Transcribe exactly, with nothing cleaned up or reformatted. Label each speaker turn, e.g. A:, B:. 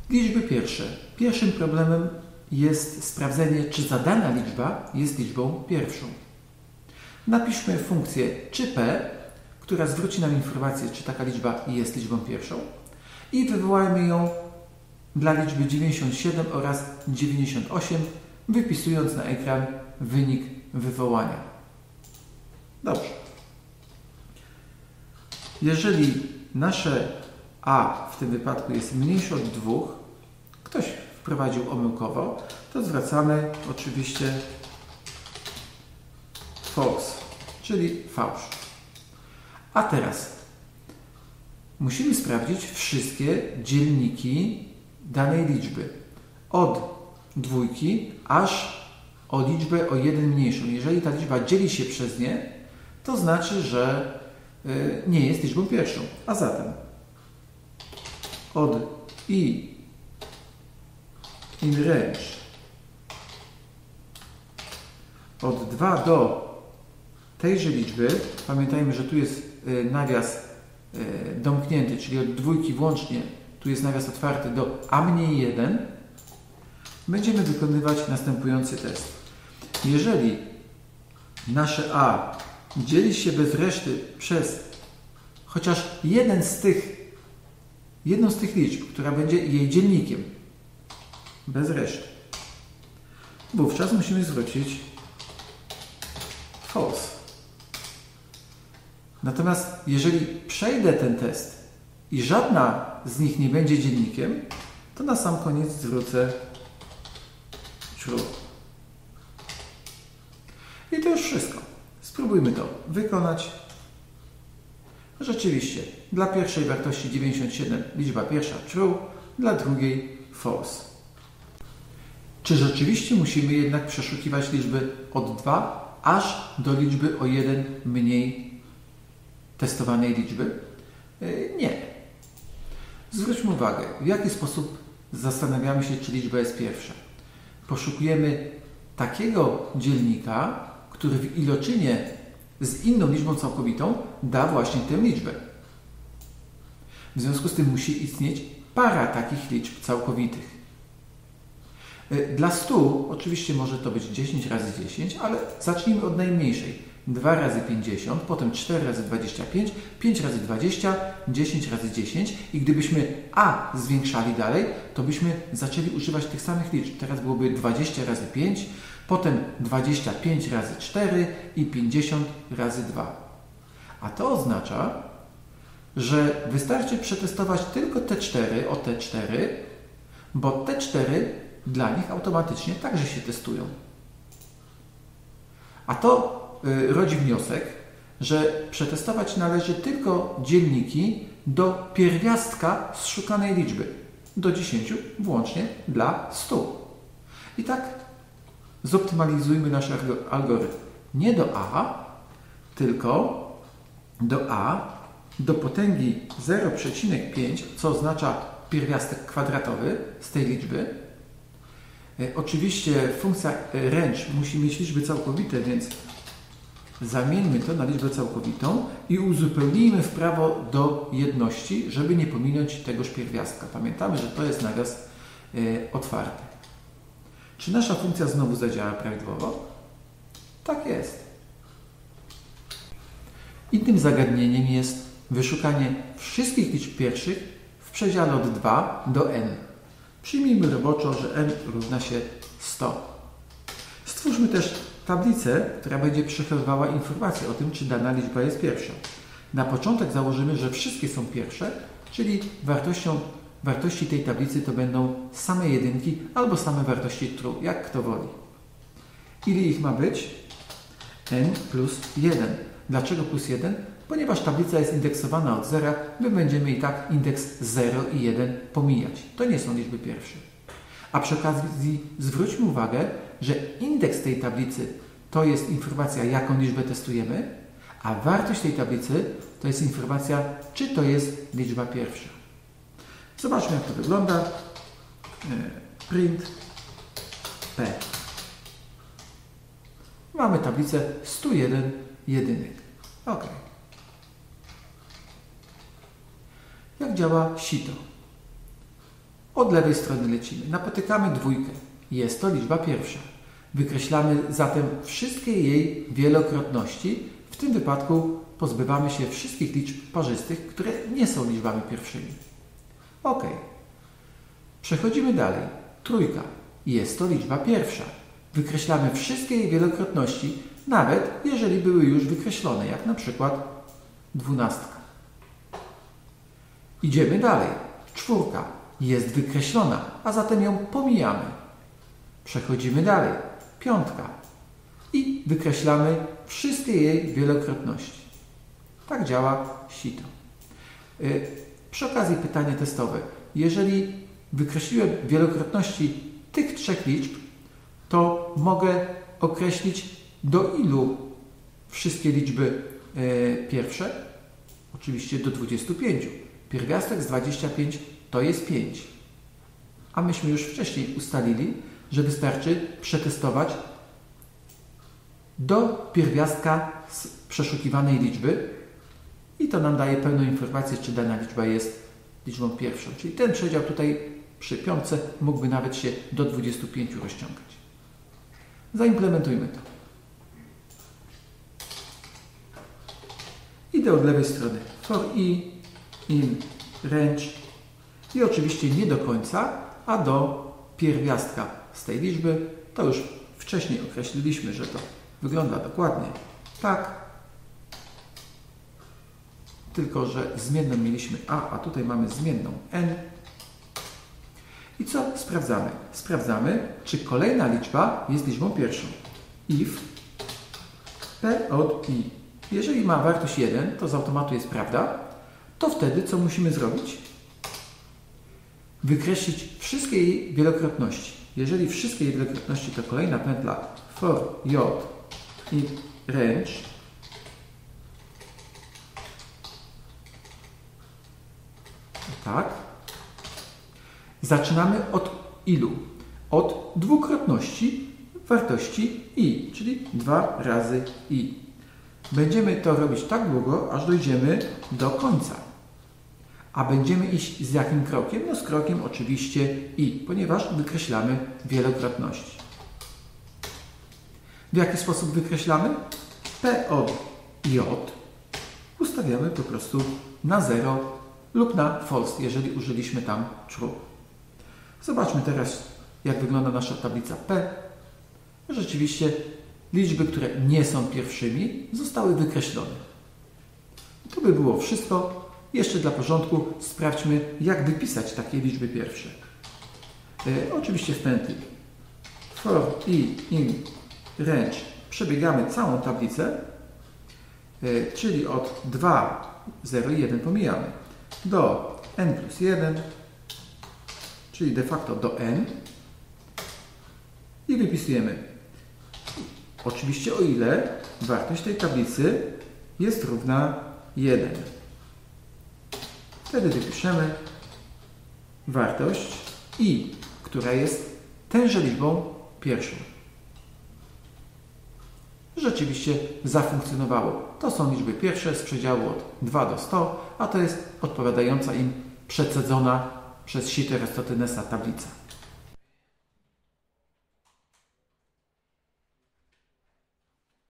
A: Liczby pierwsze. Pierwszym problemem jest sprawdzenie, czy zadana liczba jest liczbą pierwszą. Napiszmy funkcję czy p, która zwróci nam informację, czy taka liczba jest liczbą pierwszą i wywołajmy ją dla liczby dziewięćdziesiąt siedem oraz dziewięćdziesiąt osiem, wypisując na ekran wynik wywołania. Dobrze. Jeżeli nasze a w tym wypadku jest mniejsze od dwóch, ktoś wprowadził omyłkowo, to zwracamy oczywiście false, czyli fałsz. A teraz musimy sprawdzić wszystkie dzielniki danej liczby. Od dwójki aż o liczbę o jeden mniejszą. Jeżeli ta liczba dzieli się przez nie, to znaczy, że y, nie jest liczbą pierwszą. A zatem od i in range od dwa do tejże liczby, pamiętajmy, że tu jest y, nawias y, domknięty, czyli od dwójki włącznie, tu jest nawias otwarty do a mniej jeden, będziemy wykonywać następujący test. Jeżeli nasze a dzieli się bez reszty przez chociaż jeden z tych, jedną z tych liczb, która będzie jej dzielnikiem, bez reszty, wówczas musimy zwrócić false. Natomiast jeżeli przejdę ten test i żadna z nich nie będzie dzielnikiem, to na sam koniec zwrócę true. I to już wszystko. Spróbujmy to wykonać. Rzeczywiście, dla pierwszej wartości dziewięćdziesiąt siedem liczba pierwsza true, dla drugiej false. Czy rzeczywiście musimy jednak przeszukiwać liczby od dwa aż do liczby o jeden mniej testowanej liczby? Nie. Zwróćmy uwagę, w jaki sposób zastanawiamy się, czy liczba jest pierwsza. Poszukujemy takiego dzielnika, który w iloczynie z inną liczbą całkowitą da właśnie tę liczbę. W związku z tym musi istnieć para takich liczb całkowitych. Dla stu oczywiście może to być dziesięć razy dziesięć, ale zacznijmy od najmniejszej. dwa razy pięćdziesiąt, potem cztery razy dwadzieścia pięć, pięć razy dwadzieścia, dziesięć razy dziesięć i gdybyśmy a zwiększali dalej, to byśmy zaczęli używać tych samych liczb. Teraz byłoby dwadzieścia razy pięć, potem dwadzieścia pięć razy cztery i pięćdziesiąt razy dwa. A to oznacza, że wystarczy przetestować tylko te cztery o te cztery, bo te cztery dla nich automatycznie także się testują. A to y, rodzi wniosek, że przetestować należy tylko dzielniki do pierwiastka z szukanej liczby, do dziesięciu włącznie dla stu. I tak zoptymalizujmy nasz algorytm. Nie do a, tylko do a do potęgi zero przecinek pięć, co oznacza pierwiastek kwadratowy z tej liczby. Oczywiście funkcja range musi mieć liczby całkowite, więc zamieńmy to na liczbę całkowitą i uzupełnijmy w prawo do jedności, żeby nie pominąć tegoż pierwiastka. Pamiętamy, że to jest nawias y, otwarty. Czy nasza funkcja znowu zadziała prawidłowo? Tak jest. Innym zagadnieniem jest wyszukanie wszystkich liczb pierwszych w przedziale od dwa do n. Przyjmijmy roboczo, że n równa się sto. Stwórzmy też tablicę, która będzie przechowywała informacje o tym, czy dana liczba jest pierwsza. Na początek założymy, że wszystkie są pierwsze, czyli wartością, wartości tej tablicy to będą same jedynki albo same wartości true, jak kto woli. Ile ich ma być? N plus jeden. Dlaczego plus jeden? Ponieważ tablica jest indeksowana od zera, my będziemy i tak indeks zero i jeden pomijać. To nie są liczby pierwsze. A przy okazji zwróćmy uwagę, że indeks tej tablicy to jest informacja, jaką liczbę testujemy, a wartość tej tablicy to jest informacja, czy to jest liczba pierwsza. Zobaczmy, jak to wygląda. Print p. Mamy tablicę sto jeden jedynek. OK. Jak działa sito? Od lewej strony lecimy. Napotykamy dwójkę. Jest to liczba pierwsza. Wykreślamy zatem wszystkie jej wielokrotności. W tym wypadku pozbywamy się wszystkich liczb parzystych, które nie są liczbami pierwszymi. OK. Przechodzimy dalej. Trójka. Jest to liczba pierwsza. Wykreślamy wszystkie jej wielokrotności, nawet jeżeli były już wykreślone, jak na przykład dwunastka. Idziemy dalej. Czwórka jest wykreślona, a zatem ją pomijamy. Przechodzimy dalej. Piątka. I wykreślamy wszystkie jej wielokrotności. Tak działa sito. Yy, przy okazji pytanie testowe. Jeżeli wykreśliłem wielokrotności tych trzech liczb, to mogę określić, do ilu wszystkie liczby yy, pierwsze. Oczywiście do dwudziestu pięciu. Pierwiastek z dwudziestu pięciu to jest pięć. A myśmy już wcześniej ustalili, że wystarczy przetestować do pierwiastka z przeszukiwanej liczby i to nam daje pełną informację, czy dana liczba jest liczbą pierwszą. Czyli ten przedział tutaj przy piątce mógłby nawet się do dwudziestu pięciu rozciągać. Zaimplementujmy to. Idę od lewej strony. For i, in, range i oczywiście nie do końca, a do pierwiastka z tej liczby. To już wcześniej określiliśmy, że to wygląda dokładnie tak. Tylko że zmienną mieliśmy a, a tutaj mamy zmienną n. I co sprawdzamy? Sprawdzamy, czy kolejna liczba jest liczbą pierwszą. If p od i. Jeżeli ma wartość jeden, to z automatu jest prawda, to wtedy co musimy zrobić? Wykreślić wszystkie jej wielokrotności. Jeżeli wszystkie jej wielokrotności to kolejna pętla for j i range, tak, zaczynamy od ilu? Od dwukrotności wartości i, czyli dwa razy i. Będziemy to robić tak długo, aż dojdziemy do końca. A będziemy iść z jakim krokiem? No z krokiem oczywiście i, ponieważ wykreślamy wielokrotności. W jaki sposób wykreślamy? P od J ustawiamy po prostu na zero lub na false, jeżeli użyliśmy tam true. Zobaczmy teraz, jak wygląda nasza tablica P. Rzeczywiście liczby, które nie są pierwszymi, zostały wykreślone. To by było wszystko. Jeszcze dla porządku sprawdźmy, jak wypisać takie liczby pierwsze. E, oczywiście w pętli for i in range przebiegamy całą tablicę, e, czyli od dwa, zero i jeden pomijamy, do n plus jeden, czyli de facto do n i wypisujemy. Oczywiście o ile wartość tej tablicy jest równa jeden. Wtedy wypiszemy wartość i, która jest tęże liczbą pierwszą. Rzeczywiście zafunkcjonowało. To są liczby pierwsze z przedziału od dwa do stu, a to jest odpowiadająca im przecedzona przez sito Arystotynesa tablica.